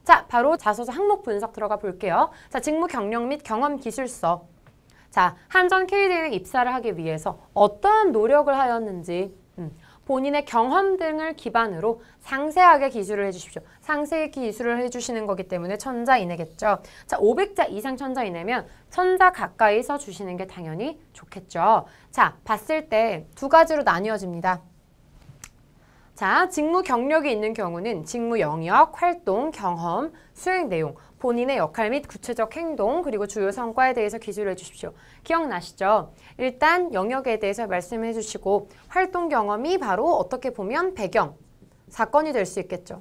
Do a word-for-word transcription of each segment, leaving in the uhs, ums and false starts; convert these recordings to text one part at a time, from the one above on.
자, 바로 자소서 항목 분석 들어가 볼게요. 자, 직무 경력 및 경험 기술서. 자, 한전 케이디엔에 입사를 하기 위해서 어떠한 노력을 하였는지 음, 본인의 경험 등을 기반으로 상세하게 기술을 해주십시오. 상세히 기술을 해주시는 거기 때문에 천자 이내겠죠. 자, 오백 자 이상 천자 이내면 천자 가까이 써주시는 게 당연히 좋겠죠. 자, 봤을 때 두 가지로 나뉘어집니다. 자, 직무 경력이 있는 경우는 직무 영역, 활동, 경험, 수행 내용, 본인의 역할 및 구체적 행동, 그리고 주요 성과에 대해서 기술을 해주십시오. 기억나시죠? 일단 영역에 대해서 말씀해 주시고 활동 경험이 바로 어떻게 보면 배경, 사건이 될 수 있겠죠.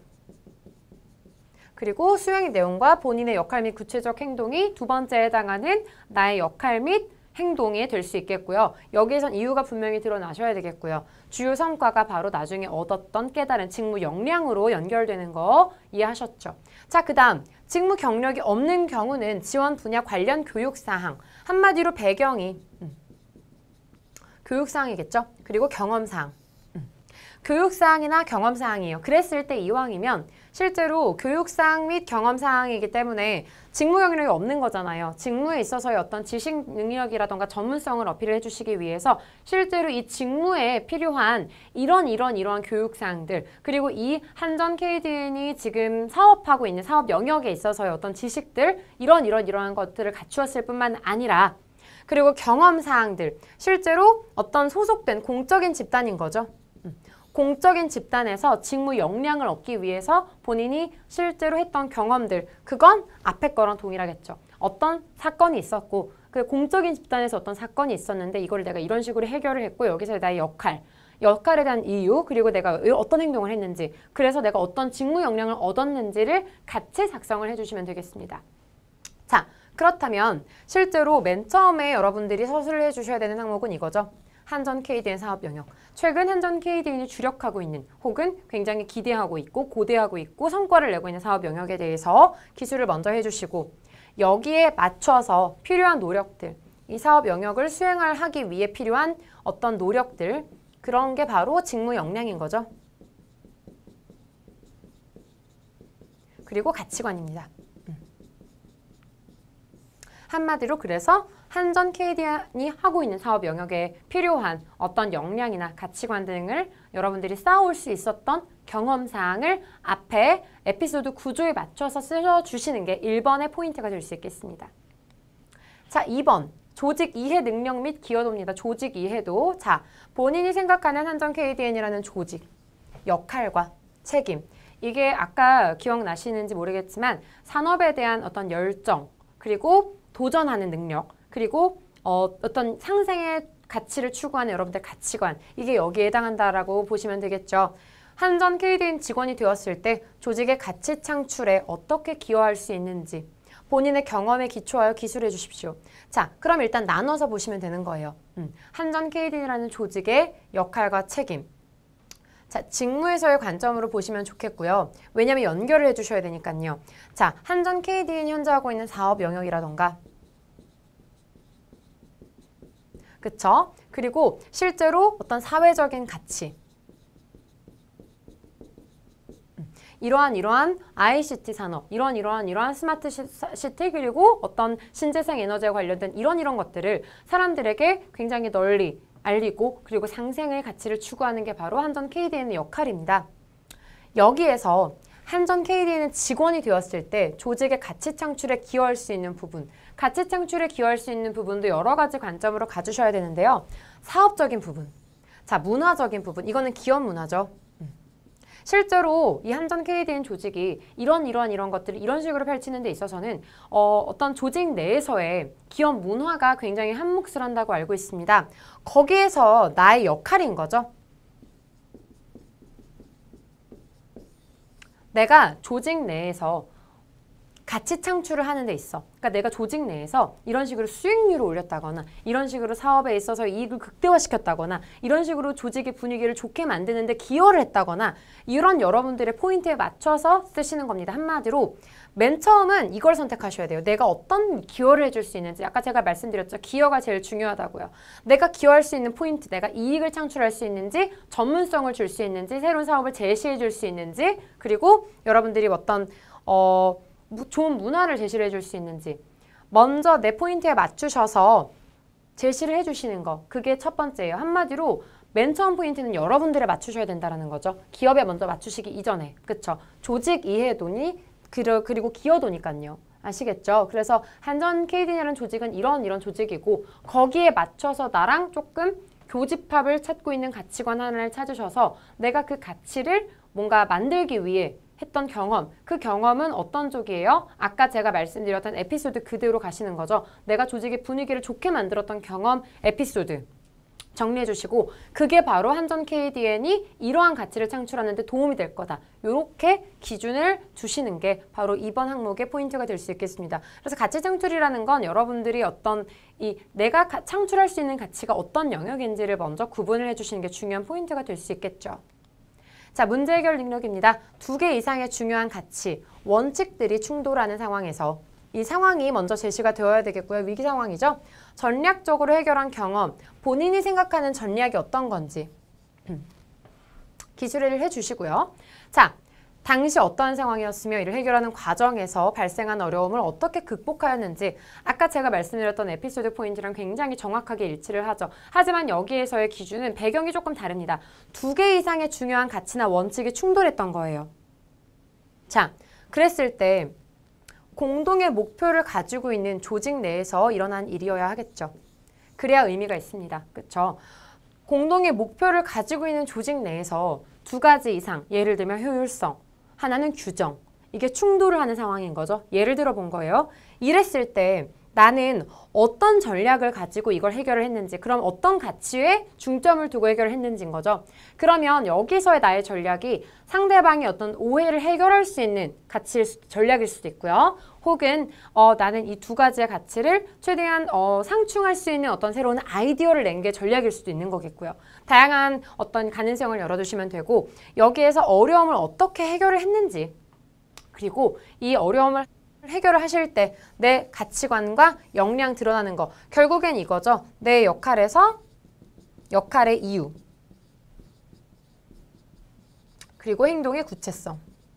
그리고 수행 내용과 본인의 역할 및 구체적 행동이 두 번째에 해당하는 나의 역할 및 행동이 될 수 있겠고요. 여기에선 이유가 분명히 드러나셔야 되겠고요. 주요 성과가 바로 나중에 얻었던 깨달은 직무 역량으로 연결되는 거 이해하셨죠? 자, 그 다음 직무 경력이 없는 경우는 지원 분야 관련 교육사항, 한마디로 배경이 음, 교육사항이겠죠? 그리고 경험사항. 음, 교육사항이나 경험사항이에요. 그랬을 때 이왕이면 실제로 교육사항 및 경험사항이기 때문에 직무 경력이 없는 거잖아요. 직무에 있어서의 어떤 지식 능력이라던가 전문성을 어필을 해주시기 위해서 실제로 이 직무에 필요한 이런 이런 이러한 교육사항들, 그리고 이 한전 케이디엔이 지금 사업하고 있는 사업 영역에 있어서의 어떤 지식들, 이런 이런 이러한 것들을 갖추었을 뿐만 아니라 그리고 경험사항들, 실제로 어떤 소속된 공적인 집단인 거죠. 공적인 집단에서 직무 역량을 얻기 위해서 본인이 실제로 했던 경험들, 그건 앞에 거랑 동일하겠죠. 어떤 사건이 있었고 그 공적인 집단에서 어떤 사건이 있었는데 이걸 내가 이런 식으로 해결을 했고 여기서 나의 역할, 역할에 대한 이유, 그리고 내가 어떤 행동을 했는지, 그래서 내가 어떤 직무 역량을 얻었는지를 같이 작성을 해주시면 되겠습니다. 자, 그렇다면 실제로 맨 처음에 여러분들이 서술을 해주셔야 되는 항목은 이거죠. 한전 케이디엔 사업 영역. 최근 한전 케이디엔이 주력하고 있는 혹은 굉장히 기대하고 있고 고대하고 있고 성과를 내고 있는 사업 영역에 대해서 기술을 먼저 해주시고 여기에 맞춰서 필요한 노력들, 이 사업 영역을 수행을 하기 위해 필요한 어떤 노력들, 그런 게 바로 직무 역량인 거죠. 그리고 가치관입니다. 한마디로 그래서 한전 케이디엔이 하고 있는 사업 영역에 필요한 어떤 역량이나 가치관 등을 여러분들이 쌓아올 수 있었던 경험사항을 앞에 에피소드 구조에 맞춰서 써주시는 게 일 번의 포인트가 될 수 있겠습니다. 자, 이 번. 조직 이해 능력 및 기여도입니다. 조직 이해도. 자, 본인이 생각하는 한전 케이디엔이라는 조직, 역할과 책임. 이게 아까 기억나시는지 모르겠지만 산업에 대한 어떤 열정, 그리고 도전하는 능력, 그리고 어, 어떤 상생의 가치를 추구하는 여러분들 가치관, 이게 여기에 해당한다라고 보시면 되겠죠. 한전 케이디엔 직원이 되었을 때 조직의 가치 창출에 어떻게 기여할 수 있는지 본인의 경험에 기초하여 기술해 주십시오. 자, 그럼 일단 나눠서 보시면 되는 거예요. 음, 한전 케이디엔이라는 조직의 역할과 책임. 자, 직무에서의 관점으로 보시면 좋겠고요. 왜냐하면 연결을 해주셔야 되니까요. 자, 한전 케이디엔이 현재 하고 있는 사업 영역이라던가, 그쵸? 그리고 실제로 어떤 사회적인 가치, 이러한 이러한 아이씨티 산업, 이런 이러한 이러한 스마트 시티, 그리고 어떤 신재생 에너지에 관련된 이런 이런 것들을 사람들에게 굉장히 널리 알리고 그리고 상생의 가치를 추구하는 게 바로 한전 케이디엔의 역할입니다. 여기에서 한전 케이디엔은 직원이 되었을 때 조직의 가치 창출에 기여할 수 있는 부분, 가치 창출에 기여할 수 있는 부분도 여러 가지 관점으로 가주셔야 되는데요. 사업적인 부분, 자, 문화적인 부분, 이거는 기업 문화죠. 실제로 이 한전 케이디엔 조직이 이런 이런 이런 것들을 이런 식으로 펼치는 데 있어서는 어, 어떤 조직 내에서의 기업 문화가 굉장히 한 몫을 한다고 알고 있습니다. 거기에서 나의 역할인 거죠. 내가 조직 내에서 가치 창출을 하는 데 있어. 그러니까 내가 조직 내에서 이런 식으로 수익률을 올렸다거나 이런 식으로 사업에 있어서 이익을 극대화시켰다거나 이런 식으로 조직의 분위기를 좋게 만드는 데 기여를 했다거나 이런 여러분들의 포인트에 맞춰서 쓰시는 겁니다. 한마디로 맨 처음은 이걸 선택하셔야 돼요. 내가 어떤 기여를 해줄 수 있는지. 아까 제가 말씀드렸죠. 기여가 제일 중요하다고요. 내가 기여할 수 있는 포인트, 내가 이익을 창출할 수 있는지, 전문성을 줄 수 있는지, 새로운 사업을 제시해 줄 수 있는지, 그리고 여러분들이 어떤 어, 좋은 문화를 제시를 해줄 수 있는지 먼저 내 포인트에 맞추셔서 제시를 해주시는 거. 그게 첫 번째예요. 한마디로 맨 처음 포인트는 여러분들에 맞추셔야 된다는 거죠. 기업에 먼저 맞추시기 이전에. 그쵸? 조직 이해도니 그리고 기여도니까요. 아시겠죠? 그래서 한전 케이디라는 조직은 이런 이런 조직이고 거기에 맞춰서 나랑 조금 교집합을 찾고 있는 가치관 하나를 찾으셔서 내가 그 가치를 뭔가 만들기 위해 했던 경험, 그 경험은 어떤 쪽이에요? 아까 제가 말씀드렸던 에피소드 그대로 가시는 거죠. 내가 조직의 분위기를 좋게 만들었던 경험, 에피소드 정리해 주시고 그게 바로 한전 케이디엔이 이러한 가치를 창출하는 데 도움이 될 거다. 이렇게 기준을 주시는 게 바로 이번 항목의 포인트가 될 수 있겠습니다. 그래서 가치 창출이라는 건 여러분들이 어떤 이 내가 가, 창출할 수 있는 가치가 어떤 영역인지를 먼저 구분을 해주시는 게 중요한 포인트가 될 수 있겠죠. 자, 문제 해결 능력입니다. 두 개 이상의 중요한 가치, 원칙들이 충돌하는 상황에서 이 상황이 먼저 제시가 되어야 되겠고요. 위기 상황이죠. 전략적으로 해결한 경험, 본인이 생각하는 전략이 어떤 건지 기술을 해주시고요. 자, 당시 어떠한 상황이었으며 이를 해결하는 과정에서 발생한 어려움을 어떻게 극복하였는지 아까 제가 말씀드렸던 에피소드 포인트랑 굉장히 정확하게 일치를 하죠. 하지만 여기에서의 기준은 배경이 조금 다릅니다. 두 개 이상의 중요한 가치나 원칙이 충돌했던 거예요. 자, 그랬을 때 공동의 목표를 가지고 있는 조직 내에서 일어난 일이어야 하겠죠. 그래야 의미가 있습니다. 그렇죠? 공동의 목표를 가지고 있는 조직 내에서 두 가지 이상, 예를 들면 효율성, 하나는 규정, 이게 충돌을 하는 상황인 거죠. 예를 들어 본 거예요. 이랬을 때 나는 어떤 전략을 가지고 이걸 해결을 했는지, 그럼 어떤 가치에 중점을 두고 해결을 했는지인 거죠. 그러면 여기서의 나의 전략이 상대방의 어떤 오해를 해결할 수 있는 가치 전략일 수도 있고요. 혹은 어, 나는 이 두 가지의 가치를 최대한 어, 상충할 수 있는 어떤 새로운 아이디어를 낸 게 전략일 수도 있는 거겠고요. 다양한 어떤 가능성을 열어두시면 되고 여기에서 어려움을 어떻게 해결을 했는지 그리고 이 어려움을 해결을 하실 때 내 가치관과 역량 드러나는 거 결국엔 이거죠. 내 역할에서 역할의 이유 그리고 행동의 구체성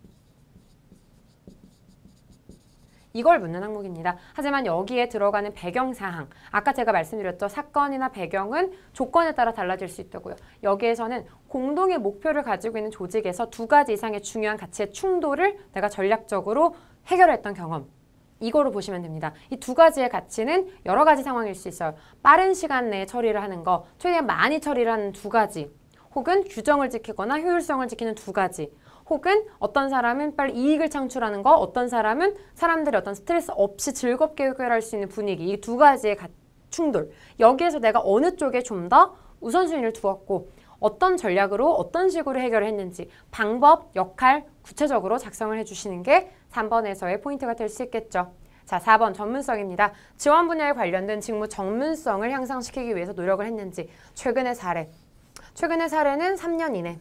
이걸 묻는 항목입니다. 하지만 여기에 들어가는 배경사항 아까 제가 말씀드렸죠. 사건이나 배경은 조건에 따라 달라질 수 있다고요. 여기에서는 공동의 목표를 가지고 있는 조직에서 두 가지 이상의 중요한 가치의 충돌을 내가 전략적으로 해결했던 경험 이거로 보시면 됩니다. 이 두 가지의 가치는 여러 가지 상황일 수 있어요. 빠른 시간 내에 처리를 하는 거, 최대한 많이 처리를 하는 두 가지 혹은 규정을 지키거나 효율성을 지키는 두 가지 혹은 어떤 사람은 빨리 이익을 창출하는 거, 어떤 사람은 사람들이 어떤 스트레스 없이 즐겁게 해결할 수 있는 분위기 이 두 가지의 가, 충돌 여기에서 내가 어느 쪽에 좀 더 우선순위를 두었고 어떤 전략으로 어떤 식으로 해결을 했는지 방법, 역할 구체적으로 작성을 해주시는 게 삼 번에서의 포인트가 될 수 있겠죠. 자, 사 번 전문성입니다. 지원 분야에 관련된 직무 전문성을 향상시키기 위해서 노력을 했는지 최근의 사례 최근의 사례는 삼 년 이내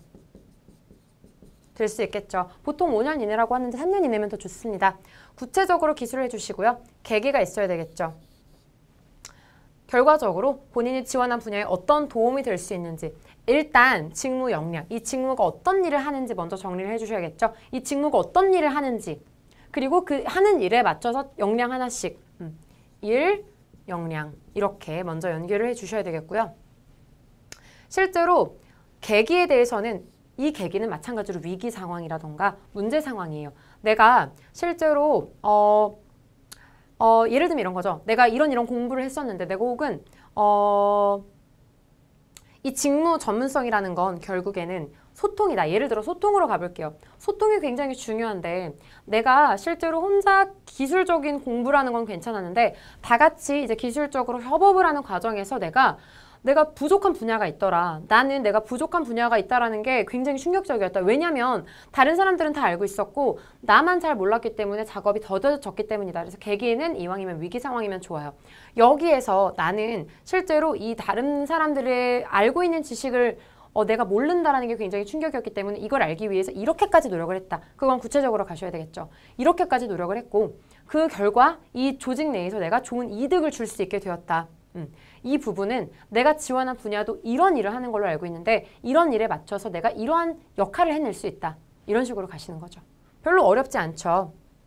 될 수 있겠죠. 보통 오 년 이내라고 하는데 삼 년 이내면 더 좋습니다. 구체적으로 기술을 해주시고요. 계기가 있어야 되겠죠. 결과적으로 본인이 지원한 분야에 어떤 도움이 될 수 있는지 일단 직무 역량, 이 직무가 어떤 일을 하는지 먼저 정리를 해주셔야겠죠. 이 직무가 어떤 일을 하는지 그리고 그 하는 일에 맞춰서 역량 하나씩 음, 일, 역량 이렇게 먼저 연결을 해주셔야 되겠고요. 실제로 계기에 대해서는 이 계기는 마찬가지로 위기 상황이라던가 문제 상황이에요. 내가 실제로 어, 어, 예를 들면 이런 거죠. 내가 이런 이런 공부를 했었는데 내가 혹은 어, 이 직무 전문성이라는 건 결국에는 소통이다. 예를 들어 소통으로 가볼게요. 소통이 굉장히 중요한데 내가 실제로 혼자 기술적인 공부라는 건 괜찮았는데 다 같이 이제 기술적으로 협업을 하는 과정에서 내가 내가 부족한 분야가 있더라. 나는 내가 부족한 분야가 있다라는 게 굉장히 충격적이었다. 왜냐면 다른 사람들은 다 알고 있었고 나만 잘 몰랐기 때문에 작업이 더뎌졌기 때문이다. 그래서 계기는 이왕이면 위기 상황이면 좋아요. 여기에서 나는 실제로 이 다른 사람들의 알고 있는 지식을 어, 내가 모른다라는 게 굉장히 충격이었기 때문에 이걸 알기 위해서 이렇게까지 노력을 했다. 그건 구체적으로 가셔야 되겠죠. 이렇게까지 노력을 했고 그 결과 이 조직 내에서 내가 좋은 이득을 줄 수 있게 되었다. 음, 이 부분은 내가 지원한 분야도 이런 일을 하는 걸로 알고 있는데 이런 일에 맞춰서 내가 이러한 역할을 해낼 수 있다. 이런 식으로 가시는 거죠. 별로 어렵지 않죠.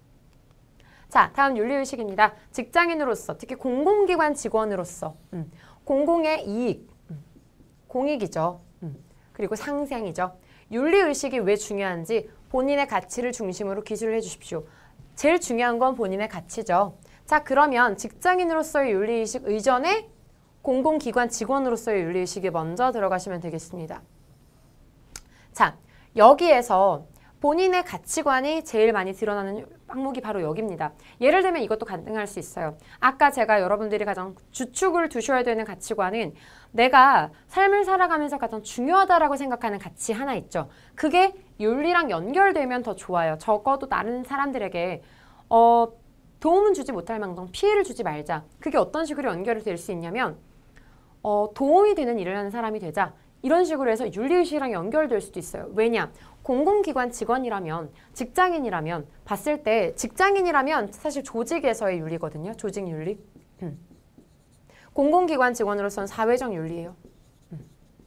자, 다음 윤리의식입니다. 직장인으로서, 특히 공공기관 직원으로서 음, 공공의 이익, 음, 공익이죠. 음, 그리고 상생이죠. 윤리의식이 왜 중요한지 본인의 가치를 중심으로 기술을 해주십시오. 제일 중요한 건 본인의 가치죠. 자, 그러면 직장인으로서의 윤리의식 이전에 공공기관 직원으로서의 윤리의식이 먼저 들어가시면 되겠습니다. 자, 여기에서 본인의 가치관이 제일 많이 드러나는 항목이 바로 여기입니다. 예를 들면 이것도 가능할 수 있어요. 아까 제가 여러분들이 가장 주축을 두셔야 되는 가치관은 내가 삶을 살아가면서 가장 중요하다라고 생각하는 가치 하나 있죠. 그게 윤리랑 연결되면 더 좋아요. 적어도 다른 사람들에게 어, 도움은 주지 못할 망정 피해를 주지 말자. 그게 어떤 식으로 연결이 될 수 있냐면 어, 도움이 되는 일을 하는 사람이 되자. 이런 식으로 해서 윤리의식이랑 연결될 수도 있어요. 왜냐? 공공기관 직원이라면, 직장인이라면 봤을 때 직장인이라면 사실 조직에서의 윤리거든요. 조직 윤리. 음. 공공기관 직원으로서는 사회적 윤리예요. 음.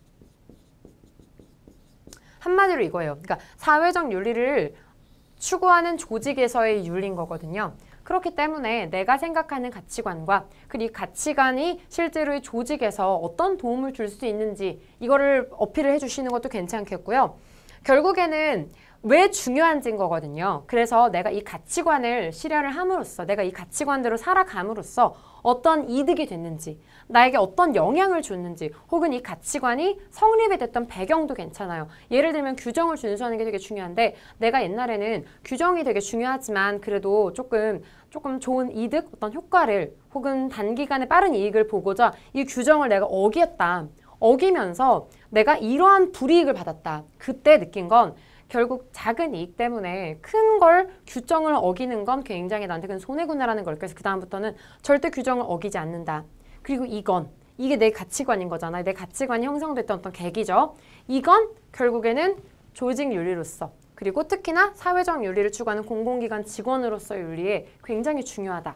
한마디로 이거예요. 그러니까 사회적 윤리를 추구하는 조직에서의 윤리인 거거든요. 그렇기 때문에 내가 생각하는 가치관과 그리고 가치관이 실제로 이 조직에서 어떤 도움을 줄 수 있는지 이거를 어필을 해주시는 것도 괜찮겠고요. 결국에는 왜 중요한지인 거거든요. 그래서 내가 이 가치관을 실현을 함으로써 내가 이 가치관대로 살아감으로써 어떤 이득이 됐는지 나에게 어떤 영향을 줬는지 혹은 이 가치관이 성립이 됐던 배경도 괜찮아요. 예를 들면 규정을 준수하는 게 되게 중요한데 내가 옛날에는 규정이 되게 중요하지만 그래도 조금 조금 좋은 이득, 어떤 효과를 혹은 단기간에 빠른 이익을 보고자 이 규정을 내가 어겼다. 어기면서 내가 이러한 불이익을 받았다. 그때 느낀 건 결국 작은 이익 때문에 큰 걸 규정을 어기는 건 굉장히 나한테 큰 손해구나라는 걸. 그래서 그 다음부터는 절대 규정을 어기지 않는다. 그리고 이건 이게 내 가치관인 거잖아요. 내 가치관이 형성됐던 어떤 계기죠. 이건 결국에는 조직 윤리로서 그리고 특히나 사회적 윤리를 추구하는 공공기관 직원으로서의 윤리에 굉장히 중요하다.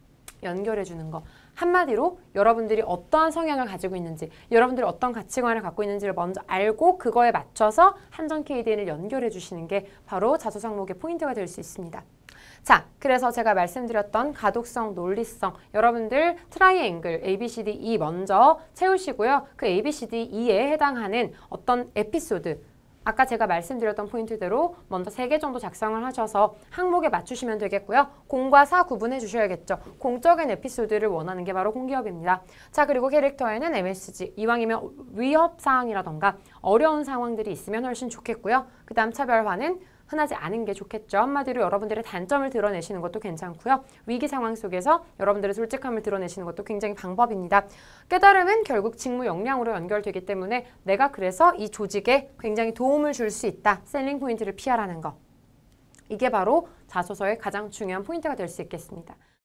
연결해주는 거. 한마디로 여러분들이 어떠한 성향을 가지고 있는지 여러분들이 어떤 가치관을 갖고 있는지를 먼저 알고 그거에 맞춰서 한전 케이디엔을 연결해 주시는 게 바로 자소상목의 포인트가 될 수 있습니다. 자, 그래서 제가 말씀드렸던 가독성, 논리성 여러분들 트라이앵글 에이 비 씨 디 이 먼저 채우시고요. 그 에이 비 씨 디 이에 해당하는 어떤 에피소드 아까 제가 말씀드렸던 포인트대로 먼저 세 개 정도 작성을 하셔서 항목에 맞추시면 되겠고요. 공과 사 구분해 주셔야겠죠. 공적인 에피소드를 원하는 게 바로 공기업입니다. 자, 그리고 캐릭터에는 엠 에스 지, 이왕이면 위협사항이라던가 어려운 상황들이 있으면 훨씬 좋겠고요. 그 다음 차별화는 흔하지 않은 게 좋겠죠. 한마디로 여러분들의 단점을 드러내시는 것도 괜찮고요. 위기 상황 속에서 여러분들의 솔직함을 드러내시는 것도 굉장히 방법입니다. 깨달음은 결국 직무 역량으로 연결되기 때문에 내가 그래서 이 조직에 굉장히 도움을 줄 수 있다. 셀링 포인트를 피하라는 거. 이게 바로 자소서의 가장 중요한 포인트가 될 수 있겠습니다.